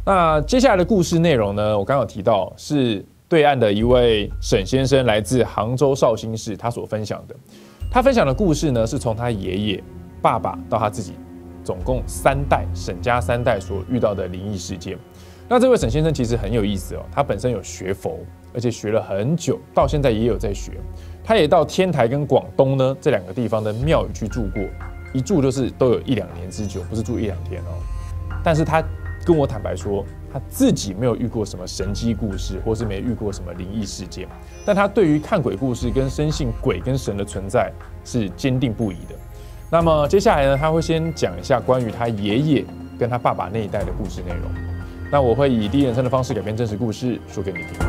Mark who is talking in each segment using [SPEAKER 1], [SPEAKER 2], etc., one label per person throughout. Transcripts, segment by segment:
[SPEAKER 1] 那接下来的故事内容呢，我刚刚有提到是对岸的一位沈先生，来自杭州绍兴市，他所分享的。他分享的故事呢，是从他爷爷、爸爸到他自己，总共3代沈家3代所遇到的灵异事件。那这位沈先生其实很有意思哦，他本身有学佛，而且学了很久，到现在也有在学。他也到天台跟广东呢这2个地方的庙宇去住过，一住就是都有1-2年之久，不是住1-2天哦。但是他跟我坦白说，他自己没有遇过什么神迹故事，或是没遇过什么灵异事件，但他对于看鬼故事跟深信鬼跟神的存在是坚定不移的。那么接下来呢，他会先讲一下关于他爷爷跟他爸爸那一代的故事内容。那我会以第一人称的方式改编真实故事说给你听。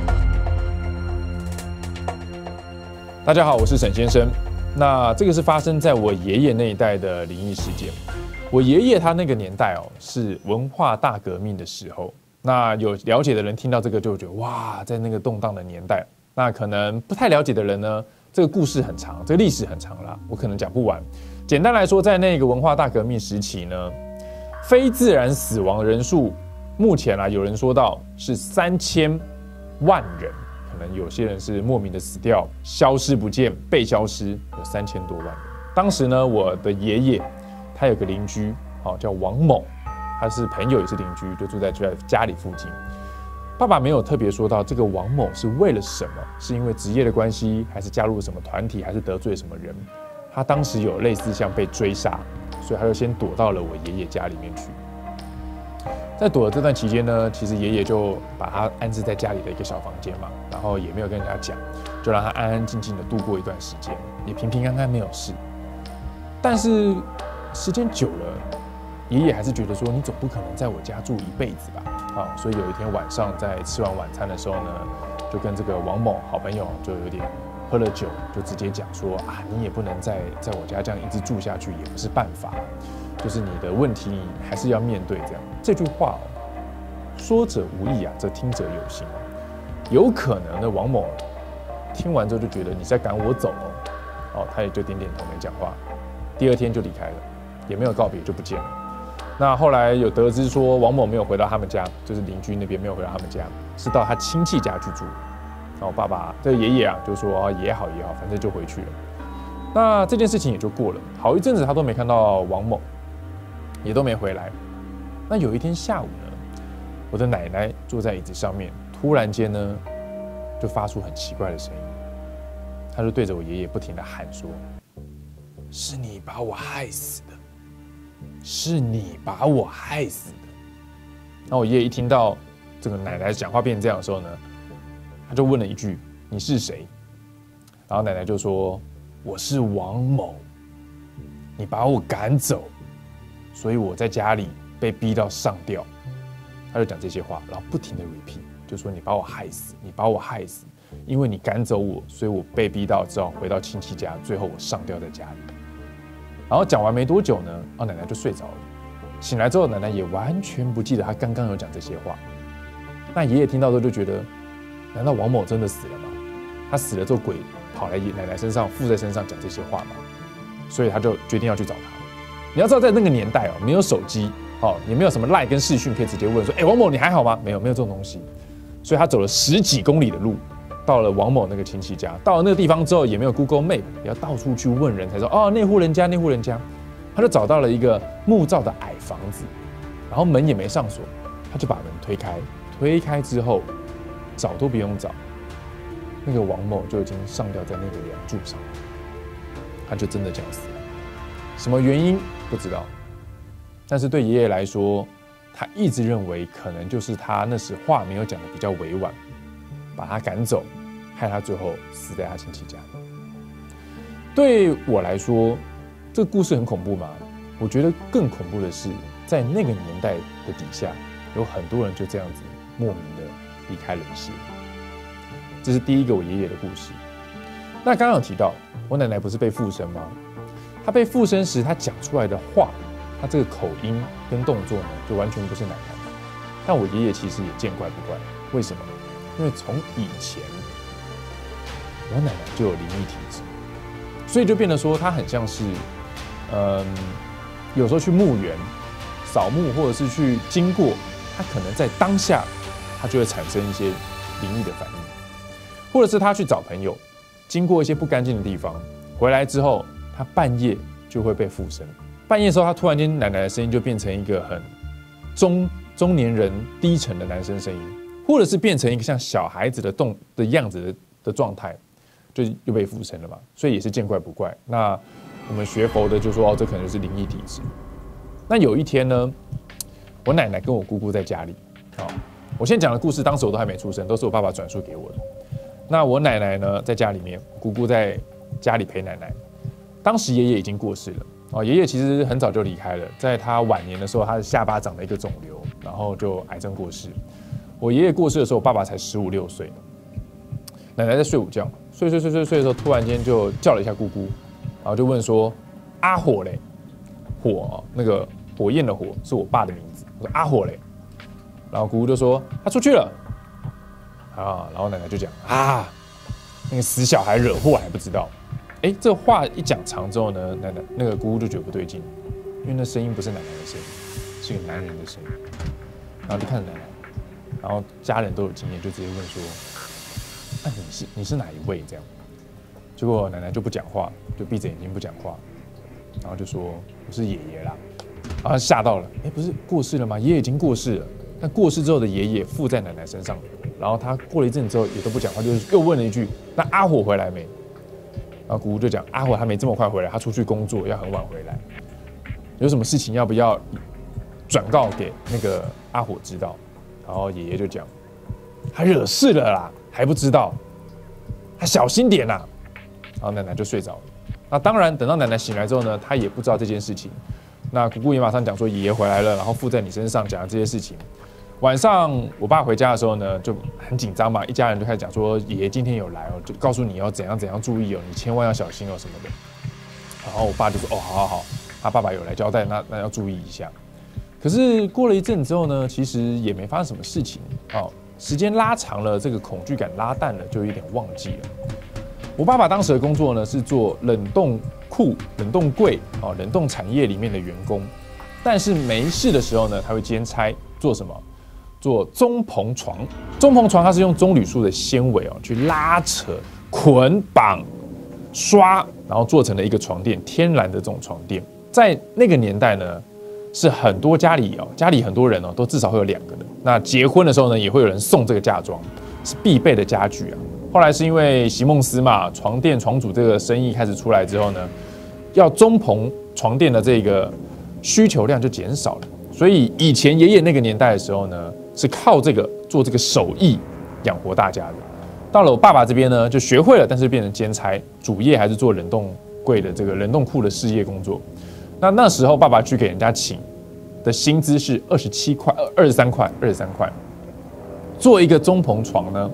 [SPEAKER 1] 大家好，我是沈先生。那这个是发生在我爷爷那一代的灵异事件。我爷爷他那个年代哦，是文化大革命的时候。那有了解的人听到这个就觉得哇，在那个动荡的年代。那可能不太了解的人呢，这个故事很长，这个历史很长啦，我可能讲不完。简单来说，在那个文化大革命时期呢，非自然死亡人数目前有人说到是3000万人，可能有些人是莫名的死掉、消失不见、被消失，有3000多万人。当时呢，我的爷爷他有个邻居，叫王某，他是朋友也是邻居，就住在家里附近。爸爸没有特别说到这个王某是为了什么，是因为职业的关系，还是加入了什么团体，还是得罪什么人。他当时有类似像被追杀，所以他就先躲到了我爷爷家里面去。在躲的这段期间呢，其实爷爷就把他安置在家里的一个小房间嘛，然后也没有跟人家讲，就让他安安静静的度过一段时间，也平平安安没有事。但是时间久了，爷爷还是觉得说，你总不可能在我家住一辈子吧？所以有一天晚上在吃完晚餐的时候呢，就跟这个王某好朋友就有点喝了酒，就直接讲说啊，你也不能在我家这样一直住下去，也不是办法。就是你的问题，你还是要面对这样。这句话说者无意啊，则听者有心。有可能的王某听完之后就觉得你在赶我走他也就点点头没讲话。第2天就离开了，也没有告别就不见了。那后来有得知说王某没有回到他们家，就是邻居那边没有回到他们家，是到他亲戚家去住。然后爸爸这个爷爷就说也好，反正就回去了。那这件事情也就过了，好一阵子他都没看到王某，也都没回来。那有一天下午呢，我的奶奶坐在椅子上面，突然间呢，就发出很奇怪的声音。她就对着我爷爷不停地喊说：“是你把我害死的，是你把我害死的。”那我爷爷一听到这个奶奶讲话变成这样的时候呢，他就问了一句：“你是谁？”然后奶奶就说：“我是王某，你把我赶走。”所以我在家里被逼到上吊，他就讲这些话，然后不停的 repeat， 就说你把我害死，你把我害死，因为你赶走我，所以我被逼到只好回到亲戚家，最后我上吊在家里。然后讲完没多久呢，奶奶就睡着了。醒来之后，奶奶也完全不记得她刚刚有讲这些话。那爷爷听到之后就觉得，难道王某真的死了吗？他死了之后，鬼跑来奶奶身上附在身上讲这些话吗？所以他就决定要去找他。你要知道，在那个年代没有手机，也没有什么赖跟视讯可以直接问说，王某你还好吗？没有这种东西。所以他走了10几公里的路，到了王某那个亲戚家。到了那个地方之后，也没有 Google Map， 也要到处去问人才说，那户人家。他就找到了一个木造的矮房子，然后门也没上锁，他就把门推开。推开之后，找都不用找，那个王某就已经上吊在那个梁柱上，他就真的这样死了。什么原因不知道，但是对爷爷来说，他一直认为可能就是他那时话没有讲的比较委婉，把他赶走，害他最后死在他亲戚家。对我来说，这个故事很恐怖吗？我觉得更恐怖的是，在那个年代的底下，有很多人就这样子莫名的离开人世。这是第一个我爷爷的故事。那刚刚有提到，我奶奶不是被附身吗？她被附身时，她讲出来的话，她这个口音跟动作呢，就完全不是奶奶。但我爷爷其实也见怪不怪，为什么？因为从以前，我奶奶就有灵异体质，所以就变得说，她很像是，有时候去墓园扫墓，或者是去经过他可能在当下他就会产生一些灵异的反应，或者是他去找朋友，经过一些不干净的地方，回来之后他半夜就会被附身。半夜的时候，他突然间奶奶的声音就变成一个很中年人低沉的男生声音，或者是变成一个像小孩子的样子的状态，就又被附身了嘛，所以也是见怪不怪。那我们学佛的就说这可能就是灵异体质。那有一天呢，我奶奶跟我姑姑在家里，我现在讲的故事当时我都还没出生，都是我爸爸转述给我的。那我奶奶呢在家里面，姑姑在家里陪奶奶。当时爷爷已经过世了，爷爷其实很早就离开了，在他晚年的时候，他的下巴长了一个肿瘤，然后就癌症过世。我爷爷过世的时候，我爸爸才15、16岁，奶奶在睡午觉，睡的时候，突然间就叫了一下姑姑，然后就问说：“阿火嘞？火那个火焰的火是我爸的名字。”我说：“阿火嘞？”然后姑姑就说：“他出去了。”然后奶奶就讲：“那个死小孩惹祸还不知道。”这话一讲长之后呢，奶奶那个姑姑就觉得不对劲，因为那声音不是奶奶的声音，是个男人的声音。然后就看着奶奶，然后家人都有经验，就直接问说：“你是哪一位？”这样，结果奶奶就不讲话，就闭着眼睛不讲话，然后就说：“我是爷爷啦。”然后吓到了，不是过世了吗？爷爷已经过世了，但过世之后的爷爷附在奶奶身上，然后他过了一阵之后也都不讲话，就是又问了一句：“那阿火回来没？”然后姑姑就讲：“阿火还没这么快回来，他出去工作，要很晚回来。有什么事情要不要转告给那个阿火知道？”然后爷爷就讲：“他惹事了啦，还不知道，他小心点啦。”然后奶奶就睡着了。那当然，等到奶奶醒来之后呢，她也不知道这件事情。那姑姑也马上讲说：“爷爷回来了，然后附在你身上，讲了这些事情。”晚上我爸回家的时候呢，就很紧张嘛，一家人就开始讲说：“爷爷今天有来哦，就告诉你要怎样注意哦，你千万要小心哦什么的。”然后我爸就说：“哦，好，他爸爸有来交代，那要注意一下。”可是过了一阵子之后呢，其实也没发生什么事情。时间拉长了，这个恐惧感拉淡了，就有点忘记了。我爸爸当时的工作呢是做冷冻库、冷冻柜、冷冻产业里面的员工，但是没事的时候呢，他会兼差做什么？做棕棚床。棕棚床它是用棕榈树的纤维去拉扯、捆绑、刷，然后做成了一个床垫，天然的这种床垫。在那个年代呢，是很多家里很多人都至少会有2个的。那结婚的时候呢，也会有人送这个嫁妆，是必备的家具啊。后来是因为席梦思嘛，床垫床主这个生意开始出来之后呢，要棕棚床垫的这个需求量就减少了。所以以前爷爷那个年代的时候呢，是靠这个做这个手艺养活大家的。到了我爸爸这边呢，就学会了，但是变成兼差，主业还是做冷冻柜的这个冷冻库的事业工作。那时候爸爸去给人家请的薪资是23块，做一个棕棚床呢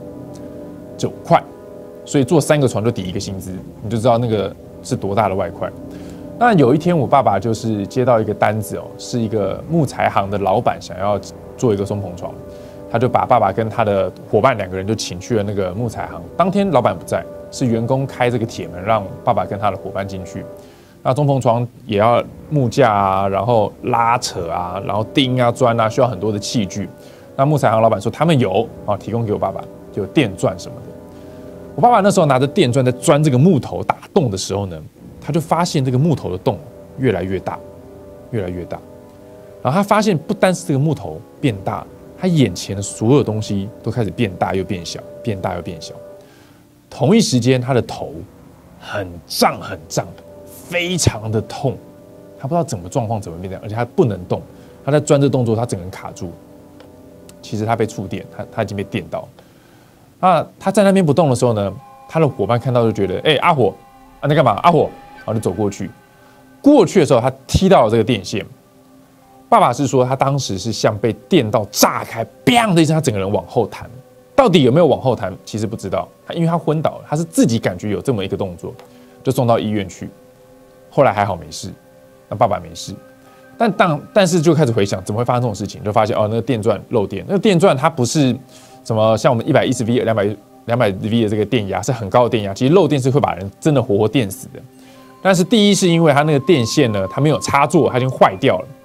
[SPEAKER 1] 9块，所以做3个床就抵1个薪资，你就知道那个是多大的外快。那有一天我爸爸就是接到一个单子是一个木材行的老板想要做一个棕棚床，他就把爸爸跟他的伙伴2个人就请去了那个木材行。当天老板不在，是员工开这个铁门让爸爸跟他的伙伴进去。那棕棚床也要木架啊，然后拉扯啊，然后钉啊、钻啊，需要很多的器具。那木材行老板说他们有提供给我爸爸，就有电钻什么的。我爸爸那时候拿着电钻在钻这个木头打洞的时候呢，他就发现这个木头的洞越来越大，越来越大。然后他发现不单是这个木头变大，他眼前的所有东西都开始变大又变小，变大又变小。同一时间，他的头很胀，非常的痛。他不知道怎么状况怎么变这样，而且他不能动。他在钻这动作，他整个人卡住。其实他被触电，他已经被电到。那他在那边不动的时候呢，他的伙伴看到就觉得，阿火啊，你干嘛？阿火，然后就走过去。过去的时候，他踢到了这个电线。爸爸是说，他当时是像被电到炸开，砰的一声，他整个人往后弹。到底有没有往后弹，其实不知道。因为他昏倒了，他是自己感觉有这么一个动作，就送到医院去。后来还好没事，那爸爸没事。但是就开始回想，怎么会发生这种事情？就发现那个电钻漏电。那个电钻它不是什么像我们110V、200V 的这个电压是很高的电压，其实漏电是会把人真的活活电死的。但是第一是因为它那个电线呢，它没有插座，它已经坏掉了，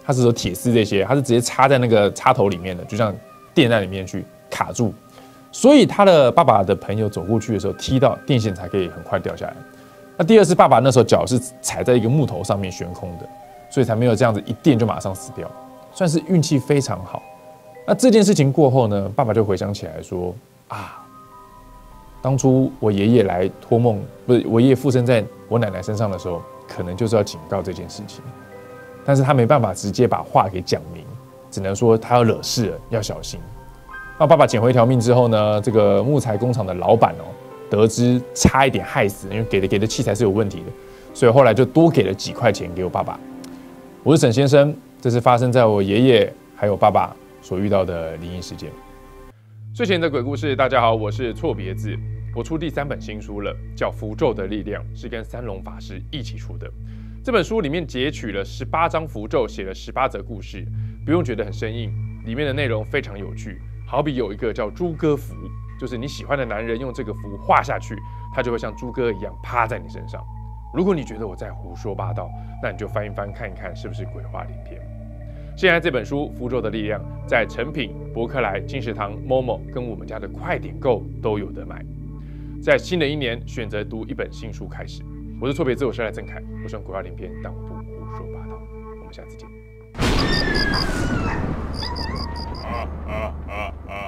[SPEAKER 1] 它是有铁丝这些，它是直接插在那个插头里面的，就像电在里面去卡住。所以他的爸爸的朋友走过去的时候，踢到电线才可以很快掉下来。那第二是爸爸那时候脚是踩在一个木头上面悬空的，所以才没有这样子一电就马上死掉，算是运气非常好。那这件事情过后呢，爸爸就回想起来说啊，当初我爷爷来托梦，不是我爷爷附身在我奶奶身上的时候，可能就是要警告这件事情，但是他没办法直接把话给讲明，只能说他要惹事了，要小心。那爸爸捡回一条命之后呢，这个木材工厂的老板得知差一点害死，因为给的器材是有问题的，所以后来就多给了几块钱给我爸爸。我是沈先生，这是发生在我爷爷还有爸爸所遇到的灵异事件。睡前的鬼故事，大家好，我是错别字。我出第3本新书了，叫《符咒的力量》，是跟三龙法师一起出的。这本书里面截取了18张符咒，写了18则故事，不用觉得很生硬，里面的内容非常有趣。好比有一个叫猪哥符，就是你喜欢的男人用这个符画下去，他就会像猪哥一样趴在你身上。如果你觉得我在胡说八道，那你就翻一翻看一看是不是鬼话连篇。现在这本书《符咒的力量》在诚品、博客来、金石堂、Momo 跟我们家的快点购都有得买。在新的一年，选择读一本新书开始。我是错别字，我是赖正凯，我喜欢鬼话连篇，但我不胡说八道。我们下次见。